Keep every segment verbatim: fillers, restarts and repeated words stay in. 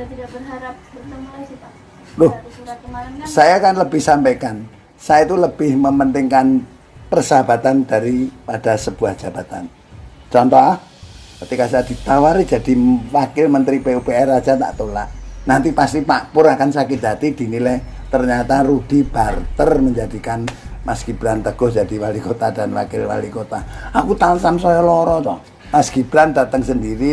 tidak berharap bertemu lagi Pak? Loh, Surat kemarin kan saya kan lebih sampaikan, saya itu lebih mementingkan persahabatan daripada sebuah jabatan. Contoh, ketika saya ditawari jadi wakil menteri P U P R aja tak tolak. Nanti pasti Pak Pur akan sakit hati dinilai ternyata Rudi barter menjadikan Mas Gibran Teguh jadi wali kota dan wakil wali kota. Aku tansam saya loro toh. Mas Gibran datang sendiri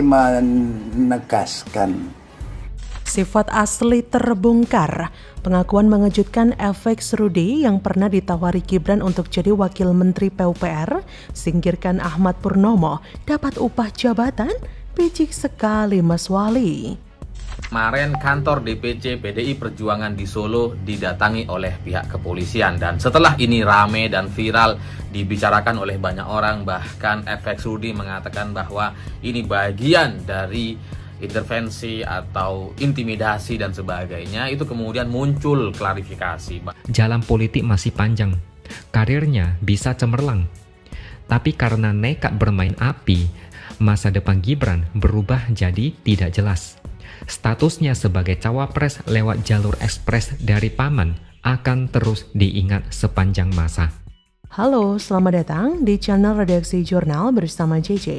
menegaskan. Sifat asli terbongkar. Pengakuan mengejutkan F X Rudi yang pernah ditawari Gibran untuk jadi wakil menteri P U P R, singkirkan Ahmad Purnomo, dapat upah jabatan? Picik sekali Mas Wali. Kemarin kantor D P C P D I Perjuangan di Solo didatangi oleh pihak kepolisian, dan setelah ini rame dan viral dibicarakan oleh banyak orang, bahkan F X Rudi mengatakan bahwa ini bagian dari intervensi atau intimidasi dan sebagainya. Itu kemudian muncul klarifikasi. Jalan politik masih panjang, karirnya bisa cemerlang. Tapi karena nekat bermain api, masa depan Gibran berubah jadi tidak jelas. Statusnya sebagai cawapres lewat jalur ekspres dari paman akan terus diingat sepanjang masa. Halo, selamat datang di channel Redaksi Jurnal bersama J J.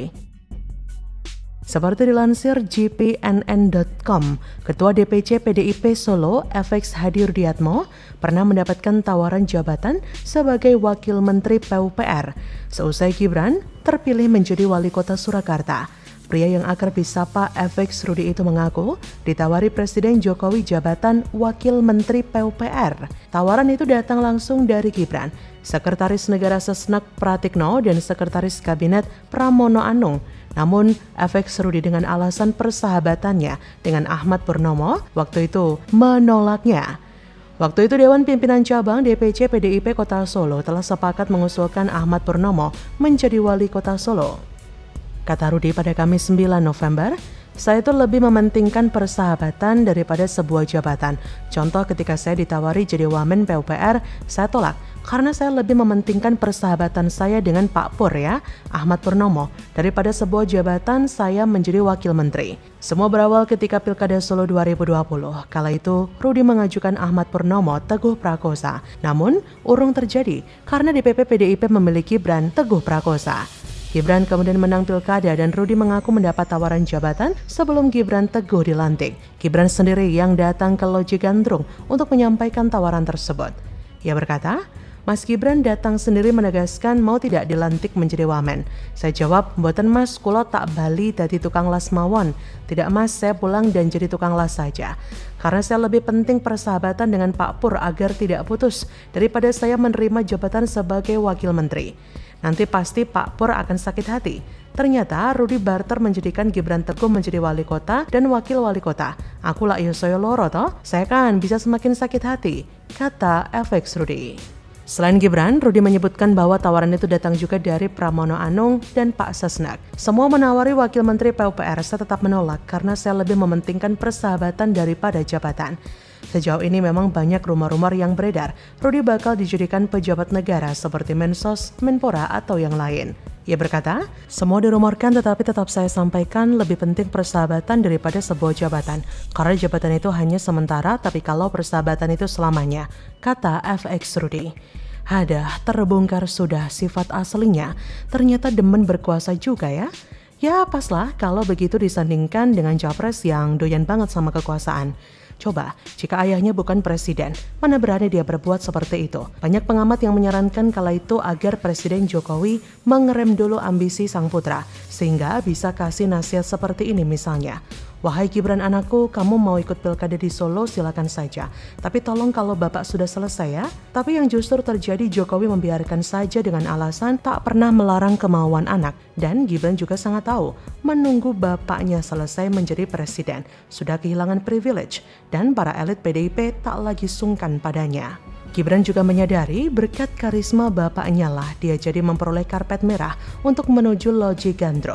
Seperti dilansir J P N N dot com, Ketua D P C P D I P Solo, F X Hadi Rudiatmo, pernah mendapatkan tawaran jabatan sebagai Wakil Menteri P U P R, seusai Gibran terpilih menjadi Wali Kota Surakarta. Pria yang akrab disapa F X Rudi itu mengaku ditawari Presiden Jokowi jabatan Wakil Menteri P U P R. Tawaran itu datang langsung dari Gibran, Sekretaris Negara Sesnek Pratikno, dan Sekretaris Kabinet Pramono Anung. Namun, F X Rudi dengan alasan persahabatannya dengan Ahmad Purnomo waktu itu menolaknya. Waktu itu Dewan Pimpinan Cabang D P C P D I P Kota Solo telah sepakat mengusulkan Ahmad Purnomo menjadi Wali Kota Solo. Kata Rudi pada Kamis sembilan November, saya itu lebih mementingkan persahabatan daripada sebuah jabatan. Contoh ketika saya ditawari jadi Wamen P U P R, saya tolak. Karena saya lebih mementingkan persahabatan saya dengan Pak Pur ya, Ahmad Purnomo, daripada sebuah jabatan saya menjadi wakil menteri. Semua berawal ketika Pilkada Solo dua ribu dua puluh. Kala itu, Rudi mengajukan Ahmad Purnomo Teguh Prakosa. Namun, urung terjadi karena D P P P D I P memilih Gibran Teguh Prakosa. Gibran kemudian menang pilkada dan Rudi mengaku mendapat tawaran jabatan sebelum Gibran Teguh dilantik. Gibran sendiri yang datang ke Loji Gandrung untuk menyampaikan tawaran tersebut. Ia berkata, Mas Gibran datang sendiri menegaskan mau tidak dilantik menjadi wamen. Saya jawab, mboten mas, kulo tak bali dadi tukang las mawon. Tidak mas, saya pulang dan jadi tukang las saja. Karena saya lebih penting persahabatan dengan Pak Pur agar tidak putus daripada saya menerima jabatan sebagai wakil menteri. Nanti pasti Pak Pur akan sakit hati. Ternyata Rudi barter menjadikan Gibran Teguh menjadi wali kota dan wakil wali kota. Aku lah iyo saya loro toh, saya kan bisa semakin sakit hati, kata F X Rudi. Selain Gibran, Rudi menyebutkan bahwa tawaran itu datang juga dari Pramono Anung dan Pak Sesnek. Semua menawari wakil menteri P U P R, saya tetap menolak karena saya lebih mementingkan persahabatan daripada jabatan. Sejauh ini memang banyak rumor-rumor yang beredar, Rudi bakal dijadikan pejabat negara seperti Mensos, Menpora, atau yang lain. Ia berkata, semua dirumorkan tetapi tetap saya sampaikan lebih penting persahabatan daripada sebuah jabatan. Karena jabatan itu hanya sementara, tapi kalau persahabatan itu selamanya, kata F X Rudi. Hadah, terbongkar sudah sifat aslinya, ternyata demen berkuasa juga ya. Ya paslah kalau begitu disandingkan dengan capres yang doyan banget sama kekuasaan. Coba, jika ayahnya bukan presiden, mana berani dia berbuat seperti itu? Banyak pengamat yang menyarankan kala itu agar Presiden Jokowi mengerem dulu ambisi sang putra, sehingga bisa kasih nasihat seperti ini misalnya. Wahai Gibran anakku, kamu mau ikut pilkada di Solo silakan saja. Tapi tolong kalau bapak sudah selesai ya. Tapi yang justru terjadi Jokowi membiarkan saja dengan alasan tak pernah melarang kemauan anak. Dan Gibran juga sangat tahu menunggu bapaknya selesai menjadi presiden. Sudah kehilangan privilege dan para elit P D I P tak lagi sungkan padanya. Gibran juga menyadari berkat karisma bapaknya lah dia jadi memperoleh karpet merah untuk menuju Loji Gandrung.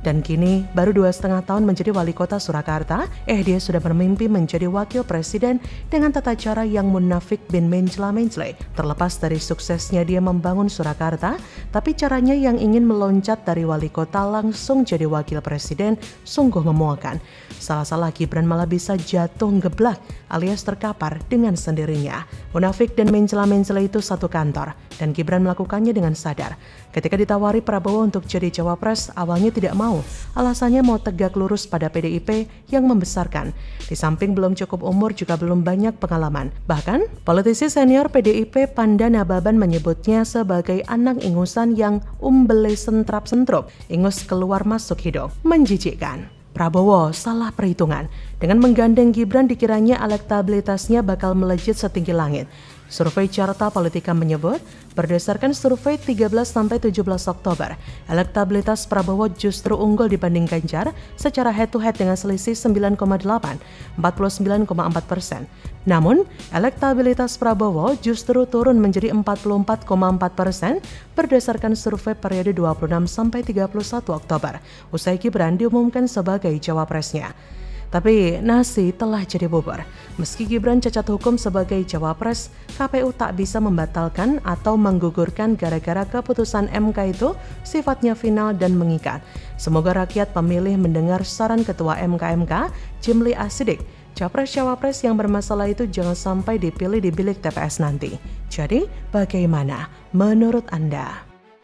Dan kini baru dua setengah tahun menjadi wali kota Surakarta, eh dia sudah bermimpi menjadi wakil presiden dengan tata cara yang munafik bin mencela-mencela. Terlepas dari suksesnya dia membangun Surakarta, tapi caranya yang ingin meloncat dari wali kota langsung jadi wakil presiden sungguh memuakan. Salah-salah Gibran malah bisa jatuh geblak alias terkapar dengan sendirinya. Munafik dan mencela-mencela itu satu kantor, dan Gibran melakukannya dengan sadar. Ketika ditawari Prabowo untuk jadi cawapres, awalnya tidak mau. Alasannya mau tegak lurus pada P D I P yang membesarkan. Di samping belum cukup umur juga belum banyak pengalaman. Bahkan, politisi senior P D I P Panda Nababan menyebutnya sebagai anak ingusan yang umbele sentrap-sentrup, ingus keluar masuk hidung. Menjijikkan. Prabowo salah perhitungan. Dengan menggandeng Gibran dikiranya elektabilitasnya bakal melejit setinggi langit. Survei Carta Politika menyebut, berdasarkan survei tiga belas sampai tujuh belas Oktober, elektabilitas Prabowo justru unggul dibanding Ganjar secara head-to-head dengan selisih sembilan koma delapan, empat puluh sembilan koma empat persen. Namun, elektabilitas Prabowo justru turun menjadi empat puluh empat koma empat persen berdasarkan survei periode dua puluh enam sampai tiga puluh satu Oktober, usai Gibran diumumkan sebagai cawapresnya. Tapi nasi telah jadi bubur. Meski Gibran cacat hukum sebagai cawapres, K P U tak bisa membatalkan atau menggugurkan gara-gara keputusan M K itu sifatnya final dan mengikat. Semoga rakyat pemilih mendengar saran Ketua M K M K, Jimli Asidik. Capres-cawapres yang bermasalah itu jangan sampai dipilih di bilik T P S nanti. Jadi, bagaimana menurut Anda?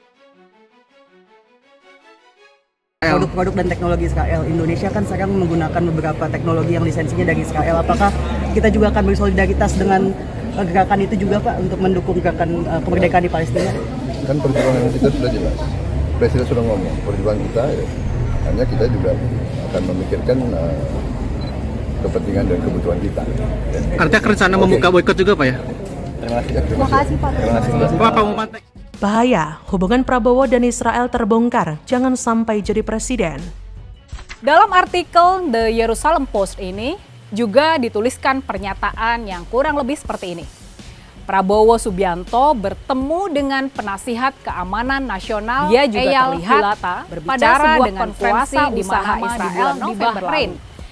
Produk-produk dan teknologi Israel. Indonesia kan sekarang menggunakan beberapa teknologi yang lisensinya dari Israel. Apakah kita juga akan bersolidaritas dengan uh, gerakan itu juga Pak untuk mendukung gerakan uh, kemerdekaan di Palestina? Kan perjuangan kita sudah jelas. Presiden sudah ngomong, perjuangan kita ya, hanya kita juga akan memikirkan uh, kepentingan dan kebutuhan kita. Artinya rencana okay. membuka boikot juga Pak ya? Terima kasih. Ya, terima kasih Pak. Terima kasih. Pak, Pak Muhammad. Bahaya, hubungan Prabowo dan Israel terbongkar, jangan sampai jadi presiden. Dalam artikel The Jerusalem Post ini juga dituliskan pernyataan yang kurang lebih seperti ini. Prabowo Subianto bertemu dengan penasihat keamanan nasional Dia juga Eyal terlihat Hulata pada sebuah dengan konferensi di mana Israel di Bahrain.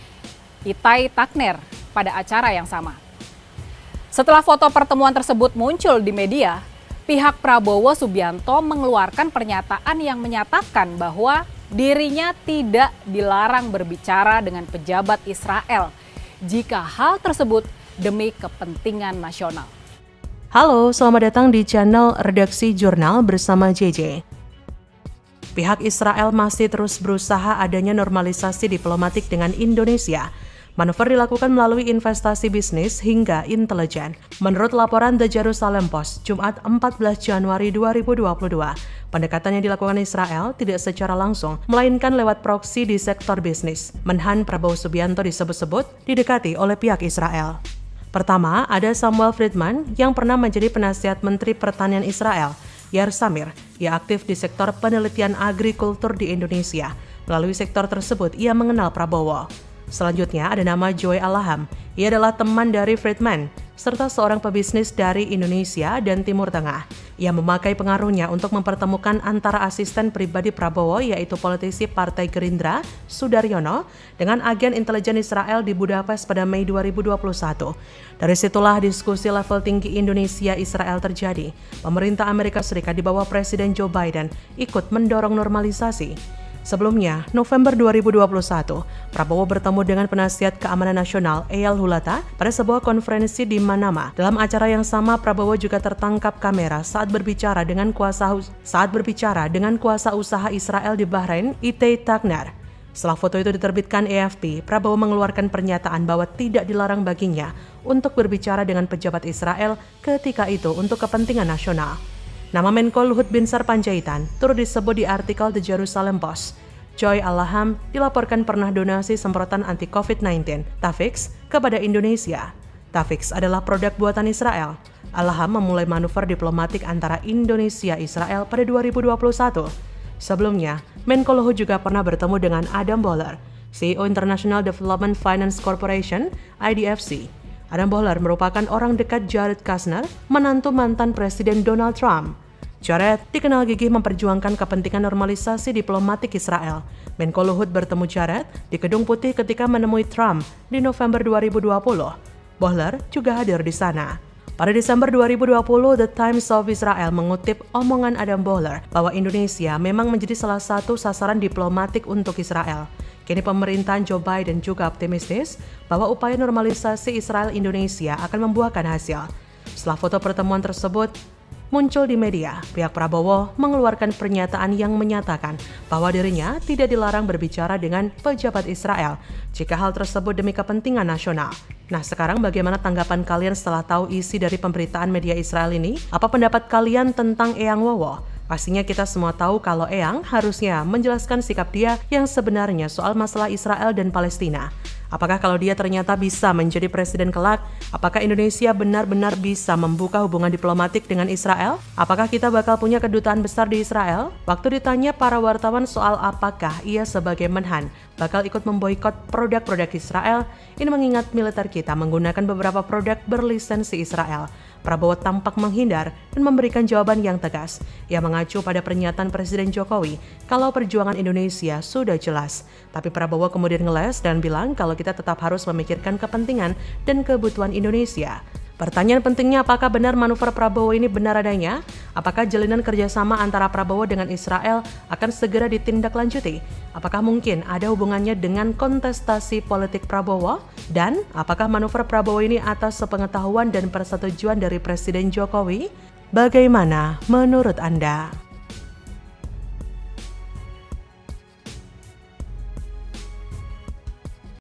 Itai Takner pada acara yang sama. Setelah foto pertemuan tersebut muncul di media, pihak Prabowo Subianto mengeluarkan pernyataan yang menyatakan bahwa dirinya tidak dilarang berbicara dengan pejabat Israel jika hal tersebut demi kepentingan nasional. Halo, selamat datang di channel Redaksi Jurnal bersama J J. Pihak Israel masih terus berusaha adanya normalisasi diplomatik dengan Indonesia. Manuver dilakukan melalui investasi bisnis hingga intelijen. Menurut laporan The Jerusalem Post, Jumat empat belas Januari dua ribu dua puluh dua, pendekatan yang dilakukan Israel tidak secara langsung, melainkan lewat proksi di sektor bisnis. Menhan Prabowo Subianto disebut-sebut didekati oleh pihak Israel. Pertama, ada Samuel Friedman yang pernah menjadi penasihat Menteri Pertanian Israel, Yair Samir. Ia aktif di sektor penelitian agrikultur di Indonesia. Melalui sektor tersebut, ia mengenal Prabowo. Selanjutnya ada nama Joy Alaham. Ia adalah teman dari Friedman, serta seorang pebisnis dari Indonesia dan Timur Tengah. Ia memakai pengaruhnya untuk mempertemukan antara asisten pribadi Prabowo, yaitu politisi Partai Gerindra, Sudaryono, dengan agen intelijen Israel di Budapest pada Mei dua ribu dua puluh satu. Dari situlah diskusi level tinggi Indonesia-Israel terjadi. Pemerintah Amerika Serikat di bawah Presiden Joe Biden ikut mendorong normalisasi. Sebelumnya, November dua ribu dua puluh satu, Prabowo bertemu dengan penasihat keamanan nasional Eyal Hulata pada sebuah konferensi di Manama. Dalam acara yang sama, Prabowo juga tertangkap kamera saat berbicara dengan kuasa saat berbicara dengan kuasa usaha Israel di Bahrain, Itai Takner. Setelah foto itu diterbitkan A F P, Prabowo mengeluarkan pernyataan bahwa tidak dilarang baginya untuk berbicara dengan pejabat Israel ketika itu untuk kepentingan nasional. Nama Menko Luhut Binsar Panjaitan turut disebut di artikel The Jerusalem Post. Joy Alaham dilaporkan pernah donasi semprotan anti covid sembilan belas Tafix kepada Indonesia. Tafix adalah produk buatan Israel. Alaham memulai manuver diplomatik antara Indonesia-Israel pada dua ribu dua puluh satu. Sebelumnya, Menko Luhut juga pernah bertemu dengan Adam Boehler, C E O International Development Finance Corporation, I D F C. Adam Boehler merupakan orang dekat Jared Kushner, menantu mantan Presiden Donald Trump. Jared dikenal gigih memperjuangkan kepentingan normalisasi diplomatik Israel. Menko Luhut bertemu Jared di Gedung Putih ketika menemui Trump di November dua ribu dua puluh. Bohler juga hadir di sana. Pada Desember dua ribu dua puluh, The Times of Israel mengutip omongan Adam Bohler bahwa Indonesia memang menjadi salah satu sasaran diplomatik untuk Israel. Kini pemerintahan Joe Biden juga optimistis bahwa upaya normalisasi Israel-Indonesia akan membuahkan hasil. Setelah foto pertemuan tersebut muncul di media, pihak Prabowo mengeluarkan pernyataan yang menyatakan bahwa dirinya tidak dilarang berbicara dengan pejabat Israel jika hal tersebut demi kepentingan nasional. Nah, sekarang bagaimana tanggapan kalian setelah tahu isi dari pemberitaan media Israel ini? Apa pendapat kalian tentang Eyang Wowo? Pastinya kita semua tahu kalau Eyang harusnya menjelaskan sikap dia yang sebenarnya soal masalah Israel dan Palestina. Apakah kalau dia ternyata bisa menjadi presiden kelak, apakah Indonesia benar-benar bisa membuka hubungan diplomatik dengan Israel? Apakah kita bakal punya kedutaan besar di Israel? Waktu ditanya para wartawan soal apakah ia sebagai menhan bakal ikut memboikot produk-produk Israel, ini mengingat militer kita menggunakan beberapa produk berlisensi Israel. Prabowo tampak menghindar dan memberikan jawaban yang tegas. Ia mengacu pada pernyataan Presiden Jokowi kalau perjuangan Indonesia sudah jelas. Tapi Prabowo kemudian ngeles dan bilang kalau kita tetap harus memikirkan kepentingan dan kebutuhan Indonesia. Pertanyaan pentingnya, apakah benar manuver Prabowo ini benar adanya? Apakah jalinan kerjasama antara Prabowo dengan Israel akan segera ditindaklanjuti? Apakah mungkin ada hubungannya dengan kontestasi politik Prabowo? Dan apakah manuver Prabowo ini atas sepengetahuan dan persetujuan dari Presiden Jokowi? Bagaimana menurut Anda?